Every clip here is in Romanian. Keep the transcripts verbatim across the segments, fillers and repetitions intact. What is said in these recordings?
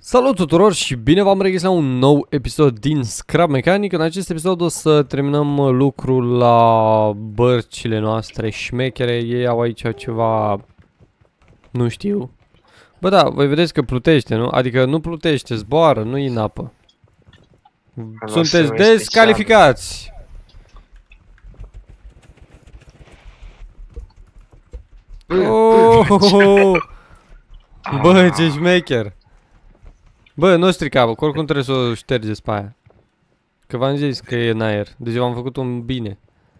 Salut tuturor și bine v-am regăsit la un nou episod din Scrap Mechanic. În acest episod o să terminăm lucrul la bărcile noastre șmechere. Ei au aici ceva... Nu știu. Bă da, voi vedeți că plutește, nu? Adică nu plutește, zboară, nu e în apă. Sunteți descalificați! Oh, bă, ce șmecher! Bă, nu strica, bă, că oricum trebuie să o ștergeți pe aia. Că v-am zis că e în aer, deci v-am făcut un bine.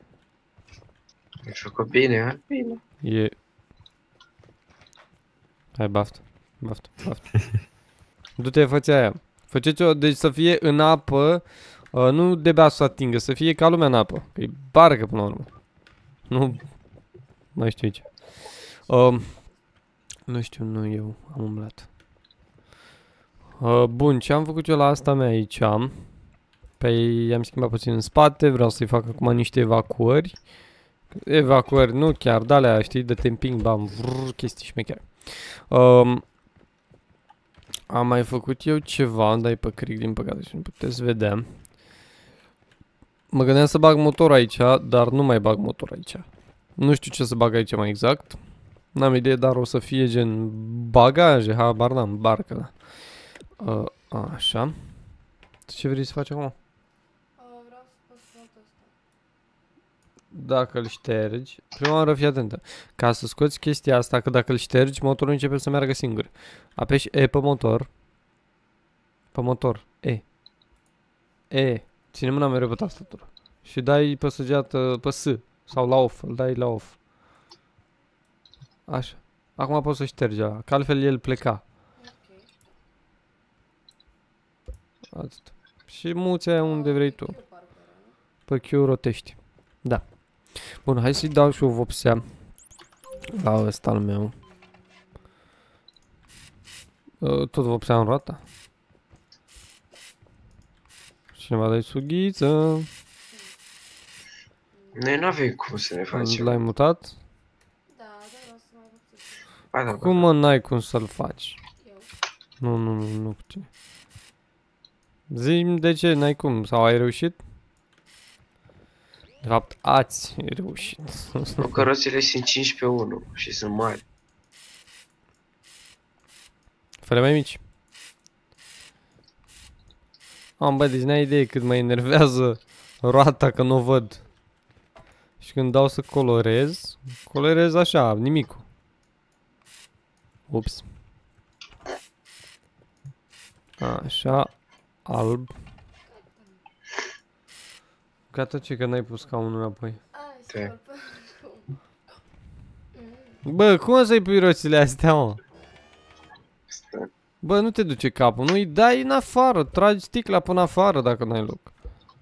Ai făcut bine, ha? Bine. E... Hai, baftă, baftă, baftă. Du-te, fă-ți aia. Faceți-o, deci să fie în apă, uh, nu de bea să atingă, să fie ca lumea în apă. Că e barcă până la urmă. Nu... Mai știu aici. Uh, nu știu, nu eu, am umblat. Uh, bun, ce am făcut eu la asta mea aici? Păi i-am schimbat puțin în spate, vreau să-i fac acum niște evacuări. Evacuări, nu chiar, de-alea, știi, de temping, bam, vrr, chestii șmechere. Um, am mai făcut eu ceva, dai pe cric, din păcate, și nu puteți vedea. Mă gândeam să bag motor aici, dar nu mai bag motor aici. Nu știu ce să bag aici mai exact. N-am idee, dar o să fie gen bagaje, habar n-am, barcă, da. Uh, așa. Ce vrei să faci acum? Uh, vreau să fac ăsta. Dacă îl ștergi, prima oară fii atentă. Ca să scoți chestia asta, că dacă îl ștergi, motorul începe să meargă singur. Apeși E pe motor. Pe motor. E. E. Ține mâna mereu pe tastatură. Și dai pe săgeată, pe S. Sau la off. Îl dai la off. Așa. Acum poți să ștergi ăla, că altfel el pleca. Atât. Și muți aia unde vrei tu. Pe Q rotești. Da. Bun, hai să-i dau și o vopsea la ăsta al meu. Uh, tot vopsea în roata. Cineva dai sughiță. Noi nu avem cum să ne facem. L-ai mutat? Da, dar vreau să mai vopsesc. Ba, da, Cum mă n-ai cum să-l faci? Eu. Nu, nu, nu, nu cu tine. Zi-mi de ce n-ai cum, sau ai reușit? De fapt, ați reușit. Nu, că roțile sunt cinci pe unu și sunt mari. Fără mai mici. Am, bă, deci n-ai idee cât mă enervează roata că nu o văd. Și când dau să colorez, colorez așa, nimicul. Ups. Așa, alb. Gata, ce că n-ai pus scaunul înapoi. Ai, Te. scol pe oricum. Bă, cum să-i pui roțile astea, mă? Stai. Bă, nu te duce capul, nu-i dai în afară, tragi sticla până afară dacă n-ai loc.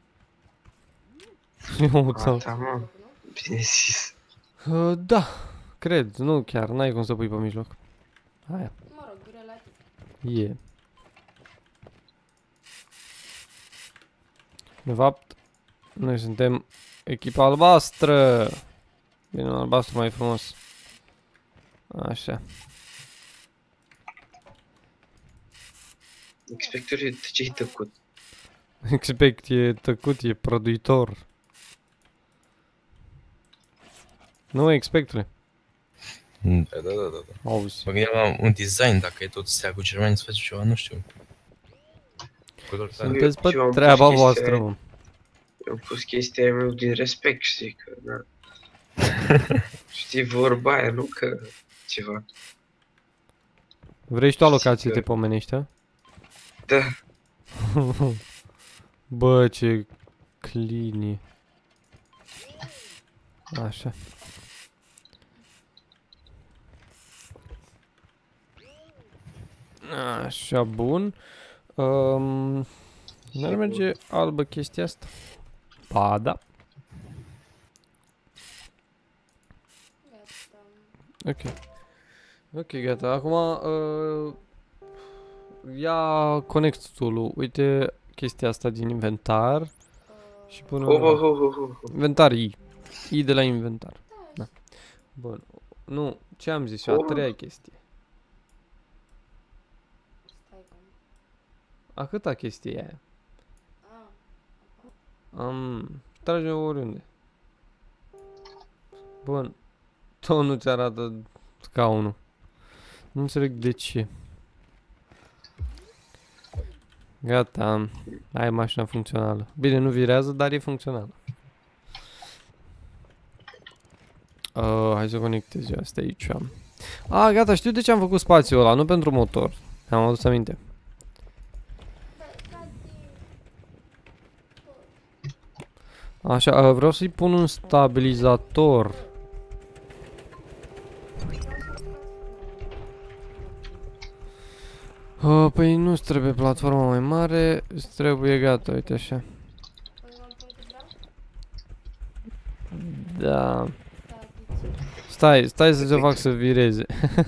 Eu uite. Gata, mă. Bine zis. Uh, da, cred, nu chiar, n-ai cum să pui pe mijloc. Aia, Mă rog, relativ. e. De fapt, noi suntem echipa albastră. Bine, un albastru mai frumos. Așa. Inspectorul de ce-i tăcut? Expect e tăcut, e prăduitor. Nu, expectule. Da, da, da, da, da. Auzi. Mă gândeam la un design, dacă e tot stea cu germani să faci ceva, nu știu. Culori tare. Sunteți pe Eu am pus treaba chestia voastră, aia. mă. Eu am pus chestia meu din respect, știi, că, da. Știi vorba aia, nu că ceva. Vrei și tu alocație, Că- te pomenești, a? Da, Bă, ce clinie. Așa. Așa, bun. Um, n-ar merge albă chestia asta? Ba, da. Gata. Ok. Ok, gata. Acum, uh, ia conectul. Uite chestia asta din inventar. Uh, Și până oh, oh, oh, oh, oh. inventar I. I de la inventar. Da. Bun. Nu, ce am zis eu? A treia chestie. stai cum. A câta chestie e aia? Ah, Am... Trage oriunde. Bun. Tot nu ți arată scaunul. Nu înțeleg de ce. Gata. Ai mașina funcțională. Bine, nu virează, dar e funcțională. Uh, hai să conectez eu asta aici. Ah, gata, știu de ce am făcut spațiul ăla, nu pentru motor. Am adus aminte. Așa, uh, vreau să-i pun un stabilizator. Uh, păi nu-ți trebuie platforma mai mare, îți trebuie gata, uite așa. păi m-am punctul vreau? Da. Da, deci. Stai, stai să te fac să vireze.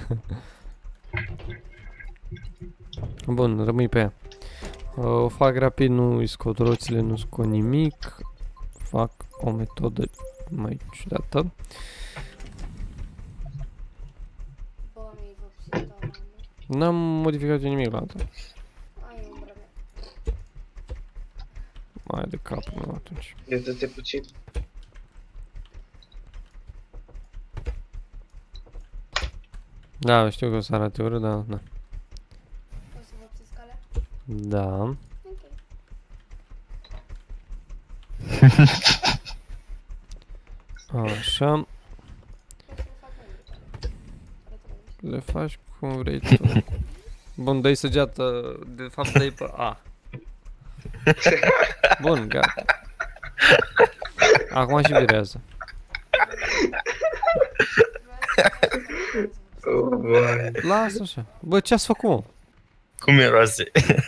Bun, rămâi pe ea. Uh, o fac rapid, nu îi scot roțile, nu scot nimic. Fac o metodă mai ciudată. Bă, mi-ai vopsit, doamne. N-am modificat eu nimic la asta. Ai umbra mea. Mai de capul meu atunci. Ia dă-te puțin. Da, știu că o să arate urât, dar na. O să vopsesc calea? Da. Ok. Așa. O să le fac mai multe. Arată mai mici. Le faci cum vrei tu. Bun, dai săgeată, de fapt dai pe A. Bun, gata. Acum și virează. Oh, vai. Lasă așa. Bă, ce ați făcut, mă? Cum e roase?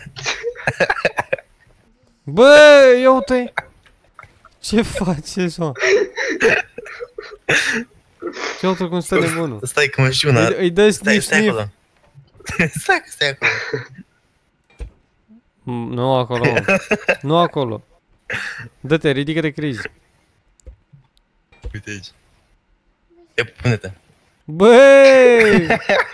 Bă, ia uite! Ce faceți, mă? Ce uite cum stă nebunul. Stai că mă știu una. Îi, îi dă Stai, sniff, stai sniff. acolo. Stai că stai acolo. Mm, Nu acolo, mă. Nu acolo. Dă-te, ridică-te, crizi. Uite aici. Ia, pune-te. Băi!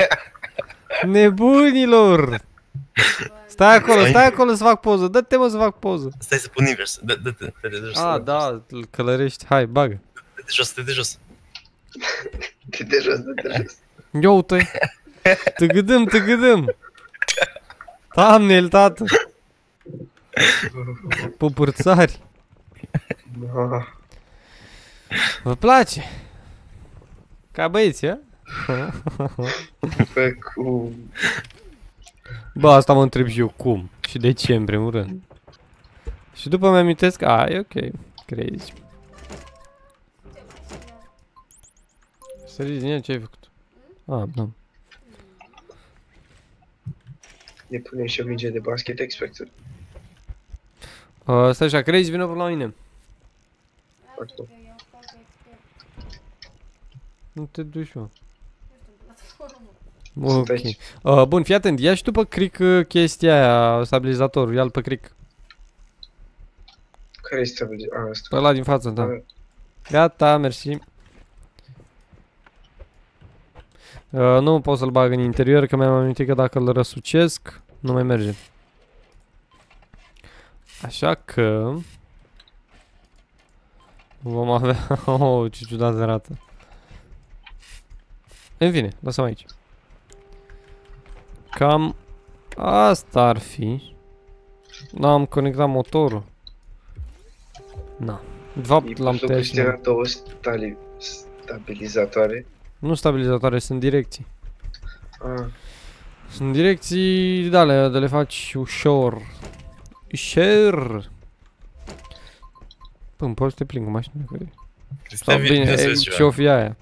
Nebunilor! Stai acolo, stai acolo să fac poză. Dă-te, mă, să fac poză. Stai să pun invers. Dă- Dă-te, dă-te de jos. A, da, îl călărești. Hai, bagă. Dă-te jos, dă-te jos. Dă-te jos, dă-te jos. Ia uite. Te gâdăm, te gâdăm. Doamne-l, tată. Pupurțari. Ah, Vă place? Ca băieți, a? Bă, cum? Bă, asta mă întreb și eu cum. Și de ce, în primul rând. Și după mi amintesc, a, e ok. Crezi. Săriți din ea, ce ai făcut? A, da. Ne punem și o minge de basket expected. Uh, stai așa, crezi, vină până la mine. Hai, că eu fac expert. Nu te duci, mă. Nu știu, în platformă. Sunt Ok. aici. Uh, bun, fii atent, ia și tu pe cric uh, chestia aia, stabilizatorul, ia-l pe cric. Care este stabilizat? A, asta. Pe ăla din față, da. Ah, Gata, mersi. Uh, nu pot să-l bag în interior, că mi-am amintit că dacă îl răsucesc, nu mai merge. Așa că... Vom avea... Oh, ce ciudat arată. În fine, lăsăm aici. Cam... Asta ar fi. N-am conectat motorul. Na. De fapt, l-am tăiat și n-am- două stali- stabilizatoare. Nu stabilizatoare, sunt direcții. Ah, Sunt direcții de alea, de le faci ușor. Ușor. Până poți să te plimbi cu mașina. Că... Sau Cristian, bine, vine să e, vezi ce ceva. o fi aia.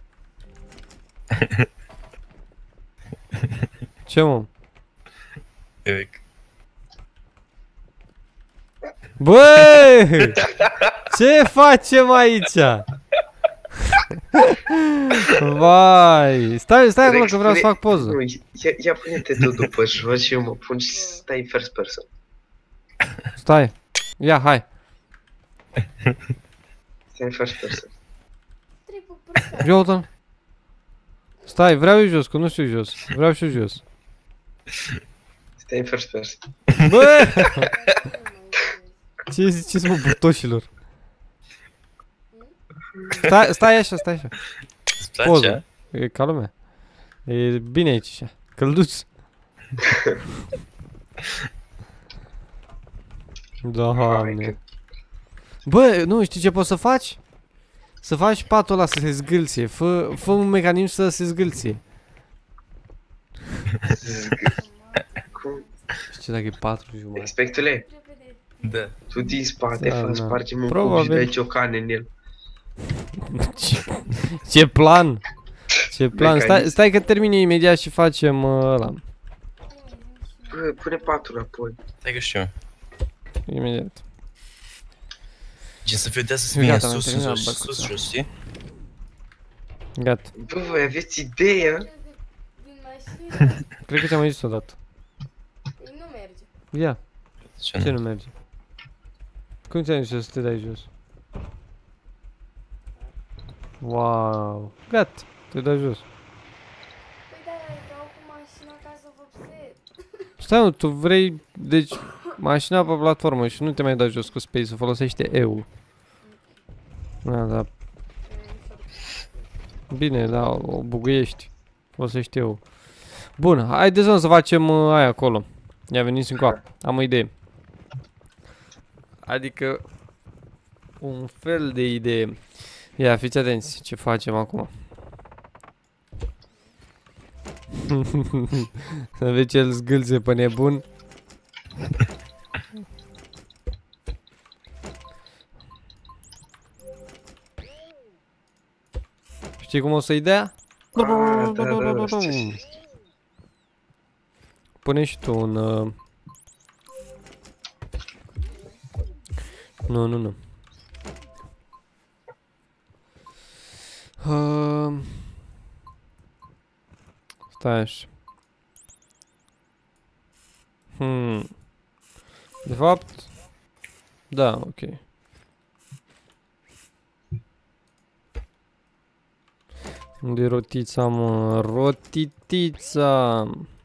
Ce, mă? Nimic. Băi! Ce facem aici? Vai! Stai, stai acolo Rex, că vreau să pune- fac poză. Nu, ia, ia pune-te tu după jos și eu mă pun și stai în first person. Stai. Ia, hai. Stai în first person. Trei pupurțari. Ia uite. Stai, vreau eu jos, că nu știu jos. Vreau și eu jos. Te-ai în first person. Bă! Ce ziceți, mă, butoșilor? Stai, stai așa, stai așa. Îți place? Poză. E ca lumea. E bine aici așa. Călduț. Doamne. Bă, nu, știi ce poți să faci? Să faci patul ăla să se zgâlție. Fă, fă un mecanism să se zgâlție. Cum? Știi dacă e patru jumătate. Expectule, Da. tu din spate Da, faci, da. spargem un cup Probabil. și dai ciocane în el. Ce, ce plan? Ce plan? Stai, Mecanism. stai că termine imediat și facem uh, ăla. Bă, pune patul înapoi. Stai că știu. Imediat. Gen să vedează să Gata, vină am sus, în terminat sus, băcuța. sus, jos, știi? Gata. Bă, voi aveți ideea? Din mașină. Cred că ți-am mai zis odată. Păi nu merge. Ia, Ce ce nu? nu merge? Cum ți-am zis să te dai jos? Wow. Gata, te dai jos. Păi da, vreau cu mașina ca să vopsesc. Stai mă, tu vrei, deci, mașina pe platformă și nu te mai dai jos cu space, folosește E-ul. Da, da. Bine, da, o buguiești. Folosește E-ul. Bun, haideți mă să facem uh, aia acolo. Ia veniți încoa. Am o idee. Adică un fel de idee. Ia, fiți atenți ce facem acum. Să vezi ce-l zgâlțe pe nebun. Știi cum o să-i dea? Ah, da, da, da, știu, știu. Pune și tu un... Uh... Nu, nu, nu. Uh... Stai așa. Hmm. De fapt... Da, ok. Unde e rotița, mă? Rotitița!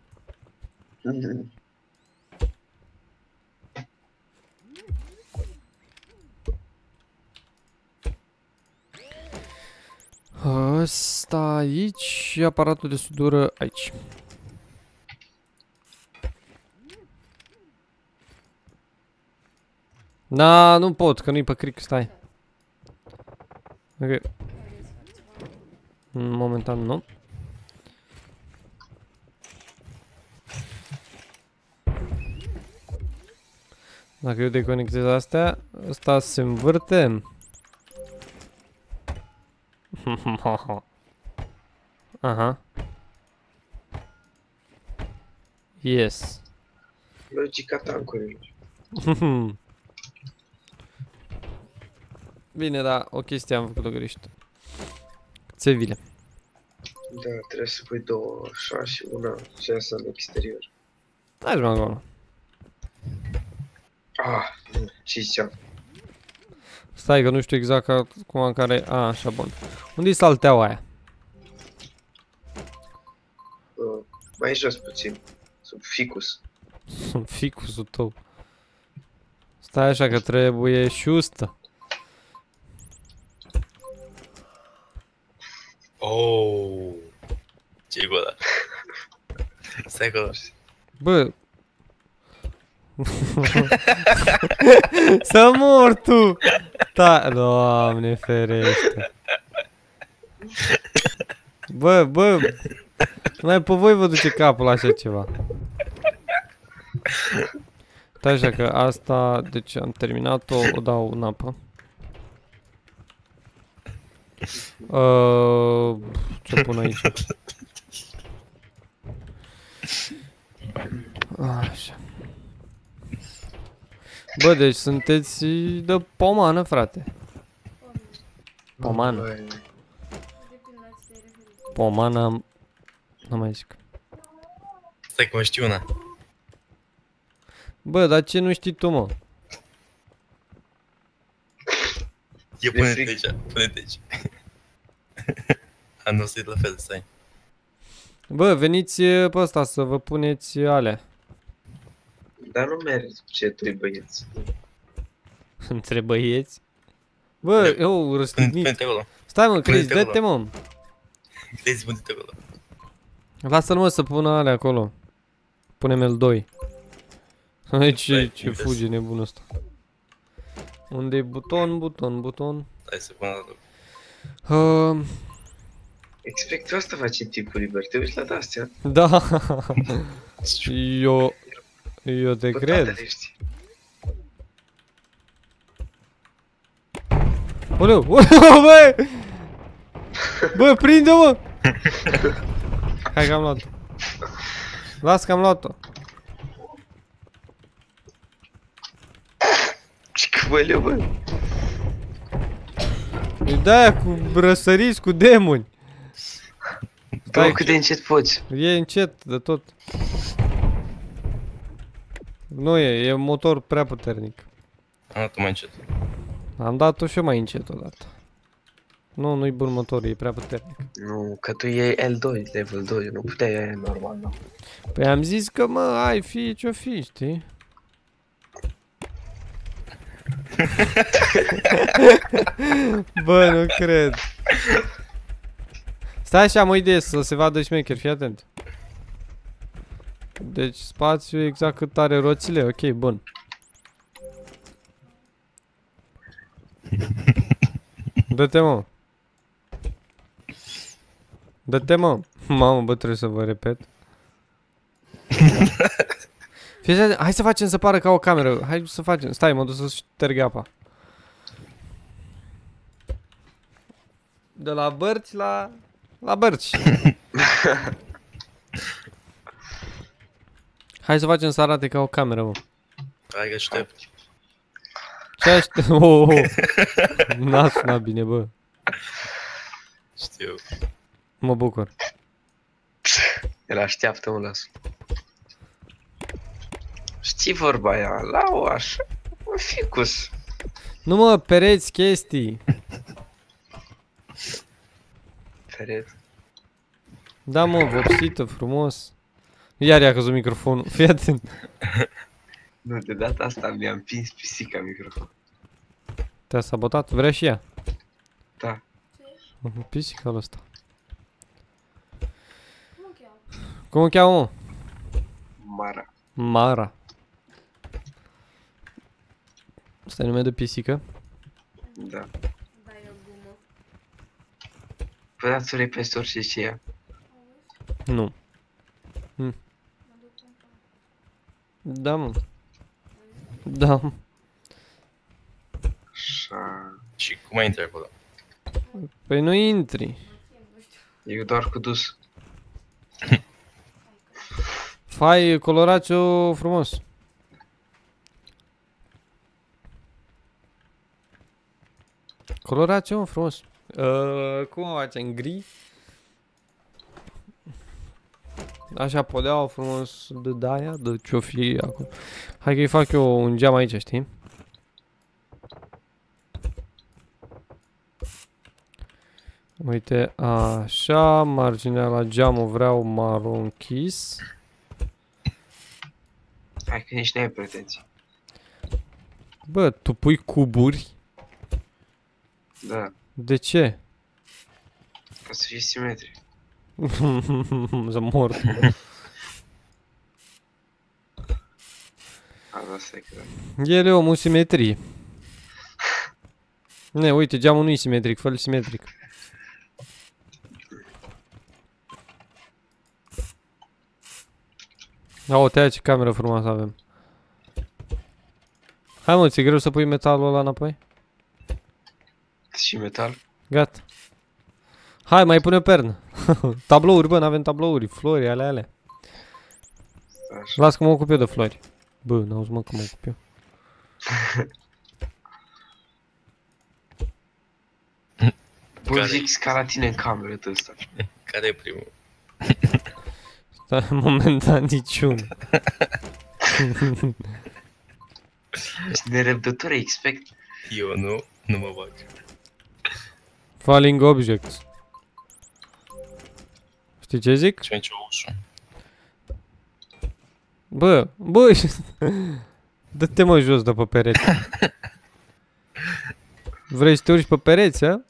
Ăsta aici și aparatul de sudură aici. Da, nu pot, că nu-i pe cric, stai. Ok. Momentan nu. Dacă eu deconectez astea, ăsta se învârte. Aha. Yes. Logica tancurilor. Bine, da, o chestie am făcut-o greșit. Țevile. Da, trebuie să pui două așa și una și asta în exterior. Hai mă acolo. Ah, nu, ce ziceam? Stai că nu știu exact ca, cum în care... A, așa, bun. Unde-i salteaua aia? Uh, mai jos puțin, sub ficus. Sunt ficusul tău. Stai așa că trebuie șustă. Oh, ce-i cu ăla? Stai că... Bă. Să mor tu! Da, Doamne ferește. Bă, bă. Mai pe voi vă duce capul la așa ceva. Stai așa că asta, deci am terminat-o, o dau în apă. Uh, ce pun aici? Așa. Bă, deci sunteți de pomană, frate. Pomană. Băi, Depinde la ce te-ai referit. Pomană, nu mai zic. Stai că mă știu una. Bă, dar ce nu știi tu, mă? E De pune-te fric. aici, pune-te aici. Am nosit la fel, stai. Bă, veniți pe ăsta să vă puneți alea. Dar nu merg ce doi băieți. Între băieți? Bă, eu răstignit. Pune-te acolo. Stai mă, Chris, Pune-te dă-te mă. Crezi, pune-te acolo. Lasă-l mă să pună alea acolo. Pune-mi-l doi. Hai ce, Stai, ce invers. fuge nebunul ăsta. Unde e buton, buton, buton? Hai să pun la loc. Uh, Expectul asta face timpul liber, te uiți la astea. da. Eu... Eu te Bă, cred. toate le știi. Oleu, oleu, bă! Bă, prinde-mă! Hai că am luat-o. Las că am luat-o. Ce căvăleu, bă? E de-aia cu răsăriți, cu demoni. Bă, cât de încet poți. E încet de tot. Nu e, e motor prea puternic. Am dat-o mai încet. Am dat-o și eu mai încet odată. Nu, nu-i bun motor, e prea puternic. Nu, că tu iei L doi, level doi, nu puteai ia normal, nu. Păi am zis că mă, ai fi ce-o fi, știi? Bă, nu cred. Stai așa, am o idee să se vadă șmecher, fii atent. Deci spațiu exact cât are roțile, ok, bun. Dă-te mă. Dă-te mă. Mamă, bă, trebuie să vă repet. Fii atent, hai să facem să pară ca o cameră. Hai să facem. Stai, mă duc să șterg apa. De la bărci la... la bărci. Hai să facem să arate ca o cameră, mă. Hai că aștept. Ce aștept? Oh, oh, oh. N-a sunat bine, bă. Știu. Mă bucur. El așteaptă un las. Știi vorba aia, la o așa, un ficus. Nu mă, pereți chestii. Peret. Da, mă, vopsită, frumos. Iar i-a căzut microfonul. Fii atent. Nu, de data asta mi-a împins pisica microfon. Te-a sabotat? Vrea și ea. Da. Pisica ăsta. Cum o cheamă? Cum o cheamă, mă? Mara. Mara. Asta e nume de pisică? Da. Da, e o glumă. Păi dați o repeste orice ce ea. Auzi? Nu. Mă duc în pan. Da, mă. Da. Așa. Și cum mai intri acolo? Păi nu intri. Nu știu. Eu doar cu dus. Fai colorațiu frumos. Colorațiu frumos. Uh, cum o facem? Gri? Așa, podeaua frumos de daia, de ce-o fi acum. Hai că-i fac eu un geam aici, știi? Uite, așa, marginea la geamul vreau maro închis. Hai că nici n-ai pretenții. Bă, tu pui cuburi? Da. De ce? Ca să fie simetric. Să mor. Asta e că... El e omul simetrie. Ne, uite, geamul nu e simetric, fă-l simetric. Au, te-aia ce cameră frumoasă avem. Hai mă, ți-e greu să pui metalul ăla înapoi? Și metal. Gata. Hai, mai pune o pernă. Tablouri, bă, n-avem tablouri, flori, alea, alea. Așa. Las că mă ocup eu de flori. Bă, n-auzi mă că mă ocup eu. Bă, Care- fix ca la tine în cameră tot ăsta. Care e primul? Stai, momentan niciun. Ești nerăbdător, expect. Eu nu, nu mă bag. Falling objects. Știi ce zic? Și aici o ușă. Bă, bă, dă-te mă jos de pe pereți. Vrei să te urci pe pereți, a?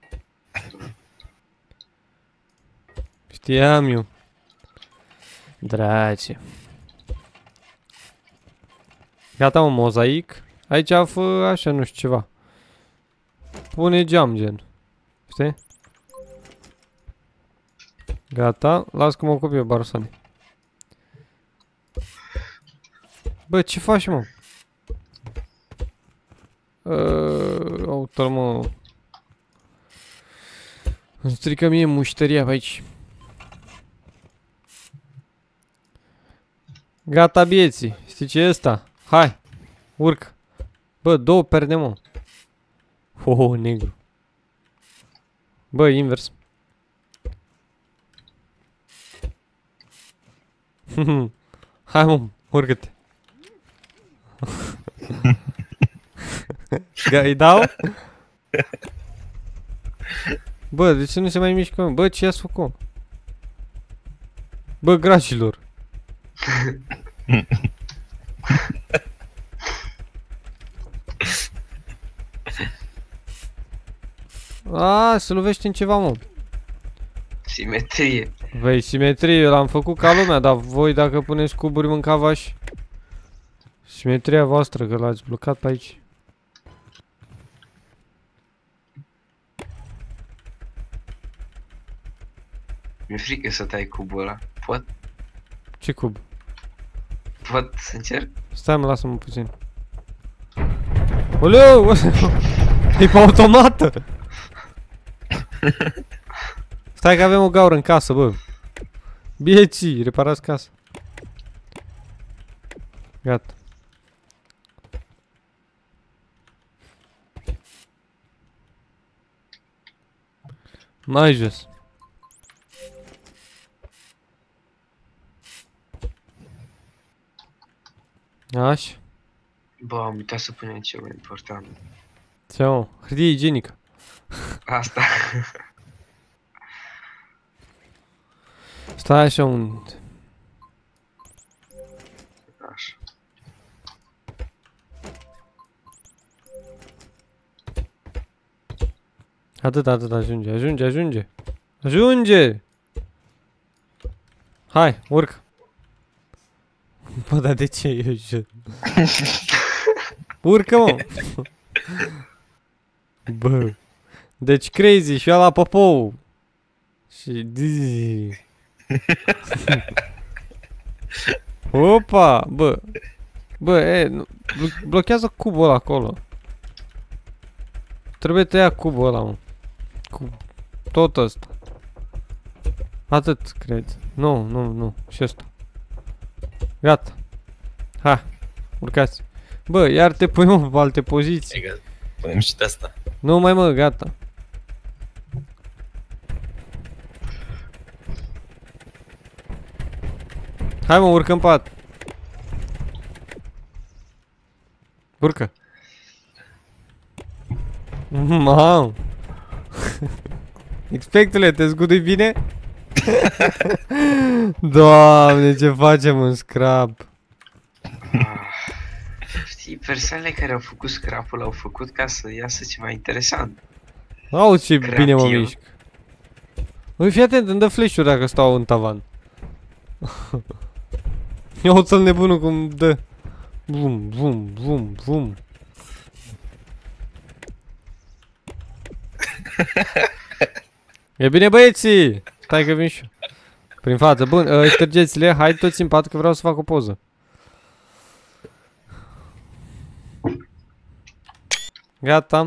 Știam eu. Drace. Gata, un mozaic. Aici fă așa, nu știu, ceva. Pune geam, gen. Știi? Gata, las că mă ocup eu, Barosane. Bă, ce faci, mă? Uh, Autor, mă. Îmi strică mie mușteria pe aici. Gata, bieții. Știi ce e ăsta? Hai, urcă. Bă, două perde, mă. Oh, negru. Bă, invers. Hai, mă, urcă-te. Îi dau? Bă, de ce nu se mai mișcă? Bă, ce i-ați făcut? Bă, gracilor. A, se lovește în ceva, mă. Simetrie. Băi, simetrie, eu l-am făcut ca lumea, dar voi dacă puneți cuburi mâncavași. Simetria voastră, că l-ați blocat pe aici. Mi-e frică să tai cubul ăla. Pot? Ce cub? Pot să încerc? Stai, mă, lasă-mă puțin. Oleu! E pe automată! Stai că avem o gaură în casă, bă. Bieții, reparați casa. Gata. Mai jos. Așa. Bă, am uitat să punem ceva important. Ce, mă? Hârtie igienică. Asta. Stai așa un... Așa. Atât, atât, ajunge, ajunge, ajunge. Ajunge! Hai, urcă. Bă, dar de ce eu jur? Urcă, mă! Bă. Deci crazy și ăla popou. Și... Opa! Bă! Bă, e, nu, blochează cubul ăla acolo. Trebuie tăiat cubul ăla, mă. Cu tot ăsta. Atât, cred. Nu, nu, nu. Și ăsta. Gata. Ha. Urcați. Bă, iar te pui, mă, pe alte poziții. Egal. Punem și de asta. Nu mai, mă, gata. Hai, mă, urcă în pat. Urcă. Mamă. Expectule, te zgudui bine? Doamne, ce facem în scrap? Știi, persoanele care au făcut scrap-ul au făcut ca să iasă ceva interesant. Auzi ce bine mă Creativ. mișc. Ui, fii atent, îmi dă flash-uri dacă stau în tavan. Ia uite-l nebunul cum dă. Vum, vum, vum, vum. E bine, băieții! Stai că vin și eu. Prin față. Bun, uh, ștergeți-le, hai toți în pat că vreau să fac o poză. Gata.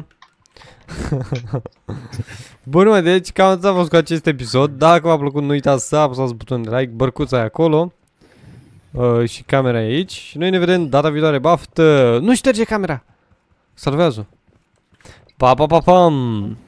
Bun, mă, deci cam atât a fost cu acest episod. Dacă v-a plăcut, nu uitați să apăsați butonul de like, bărcuța e acolo. Uh, și camera e aici. Și noi ne vedem data viitoare. Baftă! Nu șterge camera! Salvează! Pa, pa, pa, pam!